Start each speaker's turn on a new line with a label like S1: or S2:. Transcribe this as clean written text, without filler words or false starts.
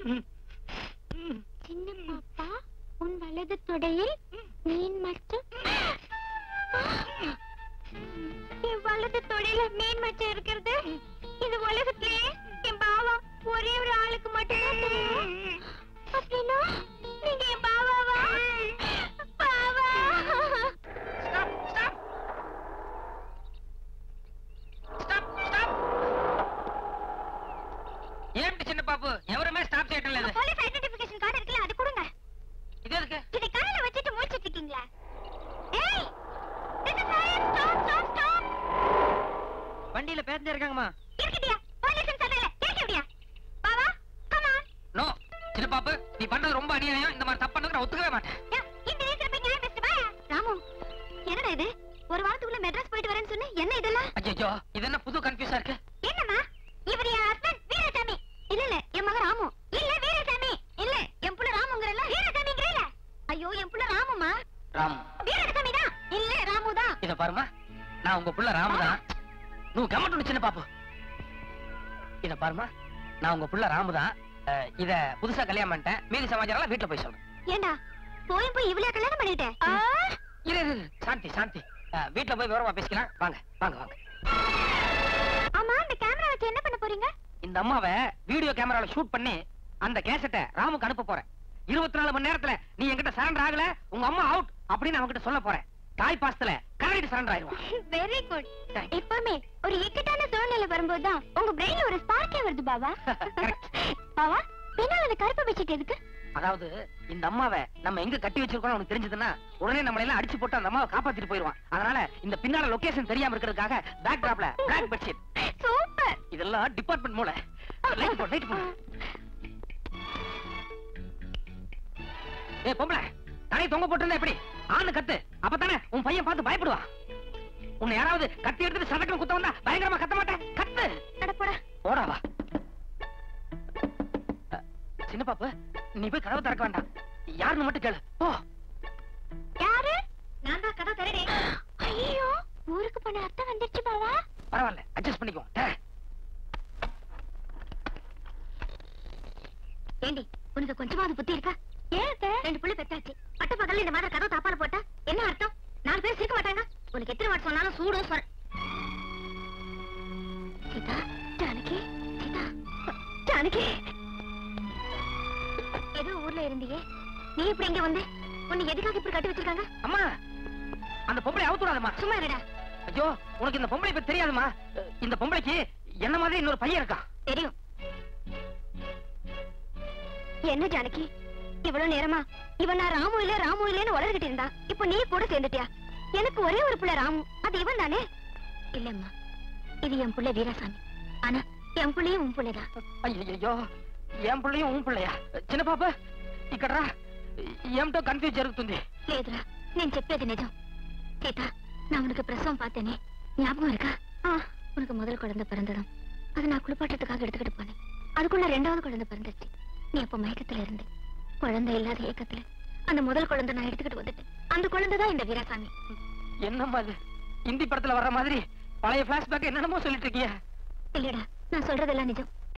S1: சின்ன பாப்பா, உன் வலது தொடையில் மீன் மச்சம். என் வலது தொடையில மீன் மச்சம் இருக்கிறது இந்த உலகத்திலே என் பாவா ஒரே ஒரு ஆளுக்கு மட்டும்தான் தெரியும். அப்படின்னா நீங்க என் பாவாவா? பாவா!
S2: ஏன் சின்ன பாப்பு எவருமே ஸ்டாப் செய்யல.
S1: போலீஸ் ஐடென்டிஃபிகேஷன் கார்டு இருக்குல்ல, அது கொடுங்க.
S2: இது எதுக்கு?
S1: இதை கையில வச்சிட்டு மூச்சிட்டு இருக்கீங்களா? ஏய், this is fire. Stop, stop, stop.
S2: வண்டியில பேசஞ்சர் இருக்காங்கம்மா.
S1: இருக்கடியா, போலீஸ் சொல்லல. கேக்கடியா? பாவா, come on.
S2: நோ சின்ன பாப்பு, நீ பண்றது ரொம்ப அநியாயம். இந்த மாதிரி தப்பு பண்ணதுக்கு நான் ஒத்துக்கவே மாட்டேன்.
S1: இந்த நேரத்துல போய் நியாயம் பேசிட்டு வா. ராமு, என்னடா இது? ஒரு வாரத்துக்குள்ள மெட்ராஸ் போயிட்டு வரேன்னு சொன்ன. என்ன இதெல்லாம்?
S2: ஐயோ, இது என்ன புது கன்ஃபியூஸா இருக்கு?
S1: என்னம்மா? இவர் என் ஹஸ்பண்ட் வீரசாமி. இல்ல என் மகன் ராமு. இல்ல வீரசாமி. இல்ல என் புள்ள ராமுங்கறல. வீரசாமிங்கறல. ஐயோ, என் புள்ள ராமுமா.
S2: ராமு.
S1: வீரசாமி தான். இல்ல ராமு தான்.
S2: இத பாருமா, நான் உங்க புள்ள ராமு தான். நீ கமெண்ட் சின்ன பாப்பு. இத பாருமா, நான் உங்க புள்ள ராமு தான். இத புதுசா கல்யாணம் பண்ணிட்டேன். மீதி சமாச்சாரம் வீட்டுல போய் சொல்றேன்.
S1: ஏண்டா போய் இவ்வளவு கல்யாணம் பண்ணிட்டேன்?
S2: இரு சாந்தி சாந்தி, வீட்டுல போய் விவரமா பேசிக்கலாம். வாங்க வாங்க வாங்க.
S1: ஆமா, இந்த கேமரா வச்சு என்ன பண்ண போறீங்க?
S2: இந்த அம்மாவை வீடியோ கேமரால ஷூட் பண்ணி அந்த கேசட்டை ராமுக்கு அனுப்ப போறேன். 24 மணி நேரத்துல நீ என்கிட்ட சரண்டர் ஆகல, உங்க அம்மா அவுட் அப்படின்னு அவங்கிட்ட சொல்ல போறேன். தாய் பாசத்துல கரெக்ட் சரண்டர் ஆயிடுவா.
S1: Very good. எப்பவுமே ஒரு இக்கட்டான சூழ்நிலை வரும்போதுதான் உங்க பிரெயின்ல ஒரு ஸ்பார்க்கே வருது பாபா. பாவா, பின்னால அந்த கருப்பு பெட்ஷீட் எதுக்கு?
S2: அதாவது இந்த அம்மாவை நம்ம எங்க கட்டி வச்சிருக்கோம் அவனுக்கு தெரிஞ்சதுன்னா உடனே நம்மள எல்லாம் அடிச்சு போட்டு அந்த அம்மாவை காப்பாத்திட்டு போயிடுவான். அதனால இந்த பின்னால லொகேஷன் தெரியாம இருக்கிறதுக்காக பேக் டிராப்ல பிளாக் பெட்ஷீட்.
S1: சூப்பர்.
S2: இதெல்லாம் டிபார்ட்மெண்ட் மூளை. லைட் போடு, லைட் போடு. ஏய் பொம்பளை, தலை தொங்க போட்டுருந்தா எப்படி? ஆணு கத்து, அப்பதானே உன் பையன் பார்த்து பயப்படுவான். உன்னை யாராவது கத்தி எடுத்துட்டு சதக்கம் குத்த வந்தா பயங்கரமா கத்த மாட்டேன். கத்து.
S1: போடா
S2: போடாவா. சின்ன பாப்பு, நீ போய் கதவை திறக்க வேண்டாம். யாருன்னு மட்டும் கேளு. போ.
S1: யாரு? நான் தான் கதவை திறறேன். ஐயோ, ஊருக்கு போன அத்தை வந்துருச்சு பாவா.
S2: பரவாயில்ல, அட்ஜஸ்ட் பண்ணிக்கோ.
S1: ஏண்டி, உனக்கு கொஞ்சமாவது புத்தி இருக்கா? ஏன் 2 புள்ள பெத்தாச்சு, பட்ட பகல்ல இந்த மாதிரி கதவை தாப்பால போட்டா என்ன அர்த்தம்? 4 பேர் சிரிக்க மாட்டாங்க. உனக்கு எத்தனை வாட் சொன்னாலும் சூடும் சொல். சீதா, ஜானகி, சீதா, ஜானகி. ஏதோ ஊர்ல இருந்தியே, நீ இப்படி இங்க வந்து உன்னை எதுக்காக இப்படி கட்டி வச்சிருக்காங்க?
S2: அம்மா, அந்த பொம்பளை அவுத்துடாதம்மா.
S1: சும்மா இருடா.
S2: ஐயோ, உனக்கு இந்த பொம்பளை பத்தி தெரியாதுமா. இந்த பொம்பளைக்கு என்ன மாதிரி இன்னொரு பையன் இருக்கான்.
S1: தெரியும். என்ன ஜானகி, இவ்வளவு நேரமா இவன் நான் ராமு இல்லன்னு வளர்கிட்டு இருந்தா, இப்ப நீ கூட சேர்ந்துட்டியா? எனக்கு ஒரே ஒரு புள்ள ராமு, அது இவன் தானே? இல்லம்மா, இது என் புள்ள வீரசாமி. ஆனா என் புள்ளையும் உன் புள்ளைதான்.
S2: ஐயோ, என் புள்ளையும் உன் புள்ளையா? చిన్న పాప ఇక్కడ రా. ఏమిటో కన్ఫ్యూజ్ జరుగుతుంది.
S1: లేదురా, నేను చెప్పేది నిజం. సీత, நான் உனக்கு பிரசவம் பார்த்தேனே, ஞாபகம் இருக்கா? உனக்கு முதல் குழந்தை பிறந்ததும் அதை நான் குளிப்பாட்டத்துக்காக எடுத்துக்கிட்டு போனேன். அதுக்குள்ள 2வது குழந்தை பிறந்துச்சு. நீ அப்ப மயக்கத்துல இருந்து குழந்தை இல்லாத ஏக்கத்துல அந்த முதல் குழந்தை நான் எடுத்துக்கிட்டு வந்துட்டேன். அந்த குழந்தை தான் இந்த வீராசாமி.
S2: என்னம்மா இது? இந்தி படத்துல வர்ற மாதிரி பழைய பிளாஷ்பேக் என்னென்னமோ சொல்லிட்டு இருக்கியா?
S1: இல்லடா, நான் சொல்றதெல்லாம் நிஜம்.